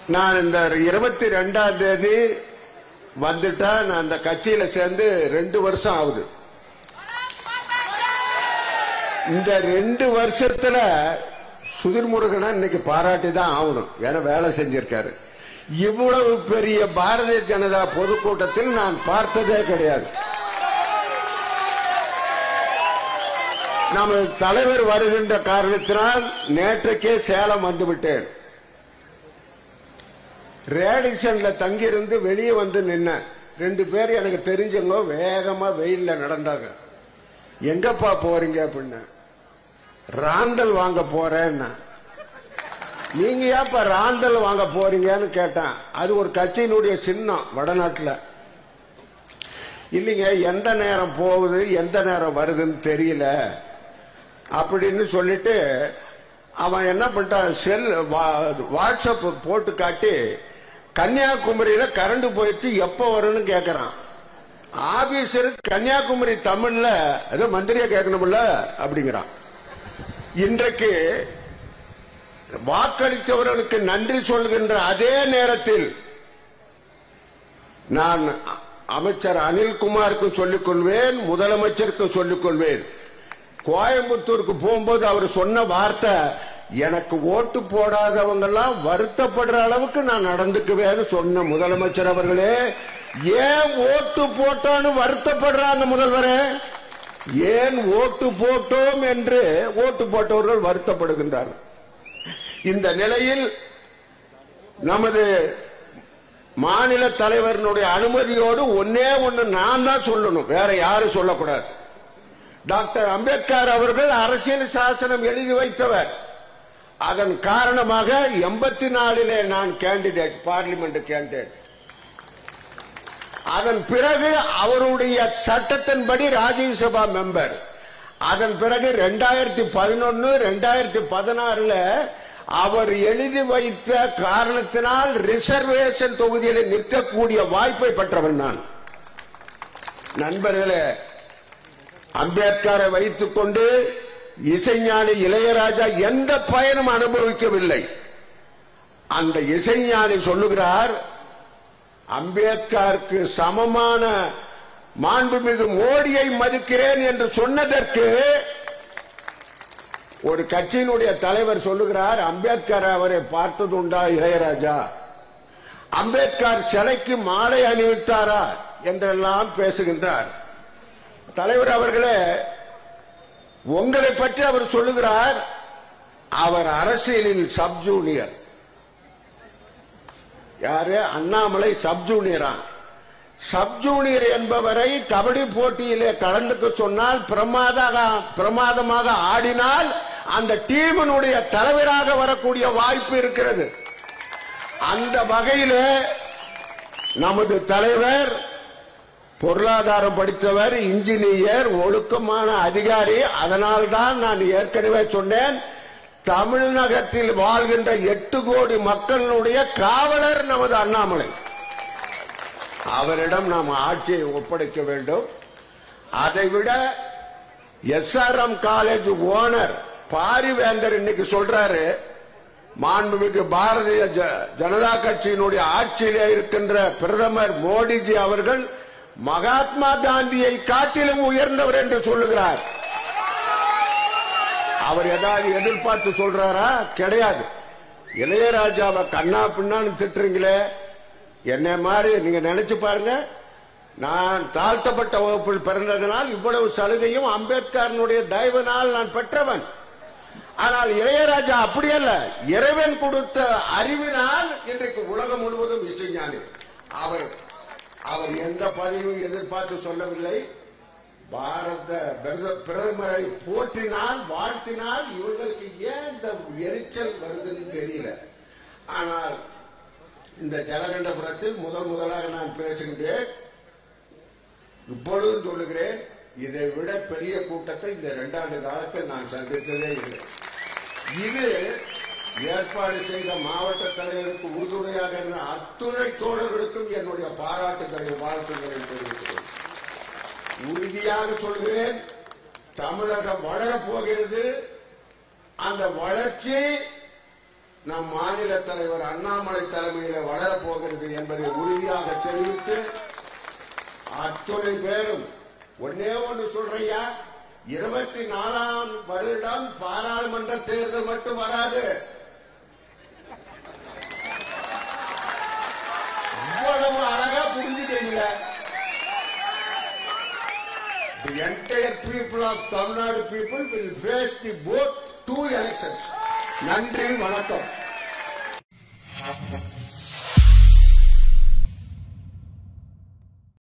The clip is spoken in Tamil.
நான் இந்த 22ஆம் தேதி வந்துட்டா நான் அந்த கட்சியில சேர்ந்து 2 வருஷம் ஆகுது. இந்த 2 வருஷத்துல சுதிர் முருகனை இன்னைக்கு பாராட்டி தான் ஆகணும். ஏன்னா வேலை செஞ்சிருக்காரு. இவ்வளவு பெரிய பாரதிய ஜனதா பொதுக்கூட்டத்தில் நான் பார்த்ததே கிடையாது. நமது தலைவர் வருகின்ற காரணத்தினால் நேற்றுக்கே சேலம் வந்துவிட்டேன். ரேடிசன்ல தங்கியிருந்து வெளியே வந்து நின்ன 2 பேர் எனக்கு தெரிஞ்சவங்க வேகமா வெயில்ல நடந்தாங்க. எங்கப்பா போறீங்க அப்படின்னு. ராந்தல் வாங்க போறேன்னா. நீங்க ஏப்பா ராந்தல் வாங்க போறீங்கன்னு கேட்டான். அது ஒரு கட்சியினுடைய சின்னம் வடநாட்டில். இல்லைங்க, எந்த நேரம் போகுது எந்த நேரம் வருதுன்னு தெரியல அப்படின்னு சொல்லிட்டு அவன் என்ன பண்ணிட்டான், வாட்ஸ்அப் போட்டு காட்டி கன்னியாகுமரியில கரண்ட் போயிடுச்சு எப்ப வரும்னு கேட்கறான். ஆபீசர் கன்னியாகுமரி தமிழ்ல ஏதோ மந்திரியா கேட்கணும்ல அப்படிங்கிறான். இன்றைக்கு வாக்களித்தவர்களுக்கு நன்றி சொல்கின்ற அதே நேரத்தில் நான் அமைச்சர் அனில்குமாருக்கு சொல்லிக் கொள்வேன், முதலமைச்சருக்கு சொல்லிக் கொள்வேன். கோயம்புத்தூருக்கு போகும்போது அவர் சொன்ன வார்த்தை, எனக்கு ஓட்டு போடாதவங்க எல்லாம் வருத்தப்படுற அளவுக்கு நான் நடந்துக்குவேன்னு சொன்ன முதலமைச்சர் அவர்களே, ஏன் ஓட்டு போட்டோன்னு வருத்தப்படுறாங்க முதல்வரே? ஏன் ஓட்டு போட்டோம் என்று ஓட்டு போட்டவர்கள் வருத்தப்படுகின்றார்கள். இந்த நிலையில் நமது மாநில தலைவரினுடைய அனுமதியோடு ஒன்னே ஒன்னு நான் தான் சொல்லணும், வேற யாரும் சொல்லக்கூடாது. டாக்டர் அம்பேத்கர் அவர்கள் அரசியல் சாசனம் எழுதி வைத்தவர். அதன் காரணமாக 84 நான் கேண்டிடேட், பார்லிமெண்ட் கேண்டிடேட். அதன் பிறகு அவருடைய சட்டத்தின்படி ராஜ்யசபா மெம்பர். அதன் பிறகு 2011 2016 அவர் எழுதி வைத்த காரணத்தினால் ரிசர்வேஷன் தொகுதியில் நிற்கக்கூடிய வாய்ப்பை பெற்றவன் நான். நண்பர்களே, அம்பேத்கரை வைத்துக் கொண்டு இசைஞானி இளையராஜா எந்த பயனும் அனுபவிக்கவில்லை. அந்த இசைஞானி சொல்லுகிறார், அம்பேத்கருக்கு சமமான மாண்புமிகு மோடியை மதிக்கிறேன் என்று சொன்னதற்கு ஒரு கட்சியினுடைய தலைவர் சொல்லுகிறார், அம்பேத்கர் அவரை பார்த்தது உண்டா இளையராஜா? அம்பேத்கர் சிலைக்கு மாலை அணிவித்தாரா என்றெல்லாம் பேசுகின்றார். தலைவர் அவர்களே, உங்களை பற்றி அவர் சொல்லுகிறார், அவர் அரசியலில் சப் ஜூனியர். யாரு? அண்ணாமலை சப் ஜூனியரா? சப் ஜூனியர் என்பவரை கபடி போட்டியிலே கலந்துக்க சொன்னால் பிரமாதமாக ஆடினால் அந்த டீமினுடைய தலைவராக வரக்கூடிய வாய்ப்பு இருக்கிறது. அந்த வகையிலே நமது தலைவர் பொருளாதாரம் படித்தவர், இன்ஜினியர், ஒழுக்கமான அதிகாரி. அதனால்தான் நான் ஏற்கனவே சொன்னேன், தமிழகத்தில் வாழ்கின்ற 8 கோடி மக்களுடைய காவலர் நமது அண்ணாமலை. அவரிடம் நாம் ஆட்சியை ஒப்படைக்க வேண்டும். அதைவிட SRM காலேஜ் ஓனர் பாரிவேந்தர் இன்னைக்கு சொல்றாரு, மாண்புமிகு பாரதிய ஜனதா கட்சியினுடைய ஆட்சியிலே இருக்கின்ற பிரதமர் மோடிஜி அவர்கள் மகாத்மா காந்தியை காட்டிலும் உயர்ந்தவர் என்று சொல்லுகிறார். அவர் ஏதாவது எதிர்பார்த்து சொல்றாரா? கிடையாது. இளையராஜாவை கண்ணா பின்னான்னு திட்டுறீங்களே, என்ன மாதிரி நீங்க நினைச்சு பாருங்க. நான் தாழ்த்தப்பட்ட வகுப்பில் பிறந்ததனால் இவ்வளவு சலுகையும் அம்பேத்கரனுடைய தயவினால் நான் பெற்றவன். ஆனால் இளையராஜா அப்படி அல்ல, இறைவன் கொடுத்த அறிவினால் இன்றைக்கு உலகம் முழுவதும் இசைஞானி. அவர் எந்த பதவியும் எதிர்பார்த்து சொல்லவில்லை. பாரத பிரதமரை போற்றினால் வாழ்த்தினால் இவர்களுக்கு ஏன் இந்த எரிச்சல் வருதுன்னு தெரியல. ஆனால் இந்த ஜலகண்டபுரத்தில் முதலாக நான் பேசுகின்றேன். இப்பொழுதும் சொல்லுகிறேன், இதை விட பெரிய கூட்டத்தை இந்த 2 ஆண்டு காலத்தில் நான் சந்தித்ததே இல்லை. இது ஏற்பாடு செய்த மாவட்ட தலைவருக்கு உறுதுணையாக இருந்த அத்துணை தோழர்களுக்கும் என்னுடைய பாராட்டுகளை வாழ்த்துக்களை தெரிவிக்கிறேன். உறுதியாக சொல்கிறேன், தமிழகம் வளரப் போகிறது. அந்த வளர்ச்சி நம் மாநில தலைவர் அண்ணாமலை தலைமையில் வளரப்போகிறது என்பதை உறுதியாக தெரிவித்து அத்துணை பேரும் ஒன்னே ஒன்று சொல்றையா, 24ஆம் வருடம் பாராளுமன்ற தேர்தல் மட்டும் வராது. இவ்வளவு அழகா புரிஞ்சுட்டீங்களா? The entire people of Tamil Nadu people will face the both two elections. நன்றி, வணக்கம்.